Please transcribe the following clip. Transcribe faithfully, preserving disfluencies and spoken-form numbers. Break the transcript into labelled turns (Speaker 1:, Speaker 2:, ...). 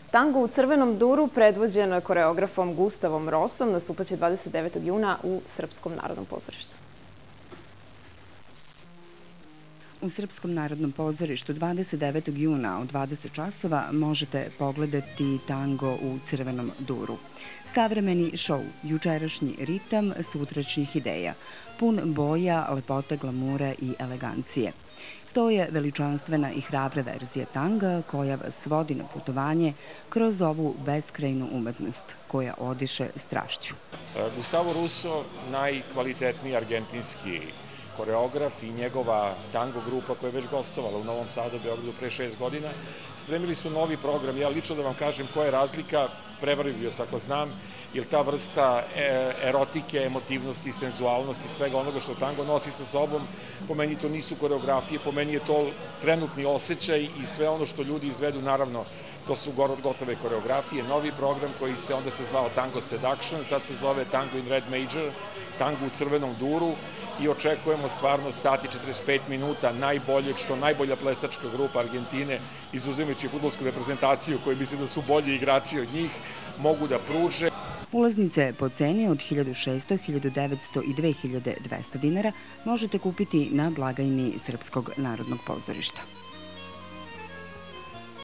Speaker 1: Tango u Crvenom duru, predvođen koreografom Gustavom Rosom, nastupaće dvadeset devetog juna u Srpskom narodnom pozorištu.
Speaker 2: U Srpskom narodnom pozorištu dvadeset devetog juna u dvadeset časova možete pogledati Tango u Crvenom duru. Savremeni šou, jučerašnji ritam sutrašnjih ideja, pun boja, lepote, glamure i elegancije. To je veličanstvena i hrabra verzija tanga koja vas vodi na putovanje kroz ovu beskrajnu umetnost koja odiše strašću.
Speaker 3: Gustavo Russo, najkvalitetniji argentinski koreograf i njegova tango grupa koja je već gostovala u Novom Sadu, Beogradu pre šest godina, spremili su novi program. Ja lično da vam kažem koja je razlika, prevario se ako znam, jer ta vrsta erotike, emotivnosti, senzualnosti, svega onoga što tango nosi sa sobom, po meni to nisu koreografije, po meni je to trenutni osjećaj i sve ono što ljudi izvedu, naravno, to su gotove koreografije. Novi program koji se onda se zvao Tango Seduction, sad se zove Tango in Red Major, Tango u Crvenom duru i očekujemo stvarno sat i četrdeset pet minuta najboljeg, što najbolja plesačka grupa Argentine, izuzimajući fudbalsku reprezentaciju koji misle da su bolji igrači od njih, mogu da pruže.
Speaker 2: Ulaznice po ceni od hiljadu šesto, hiljadu devetsto i dve hiljade dvesta dinara možete kupiti na blagajni Srpskog narodnog pozorišta.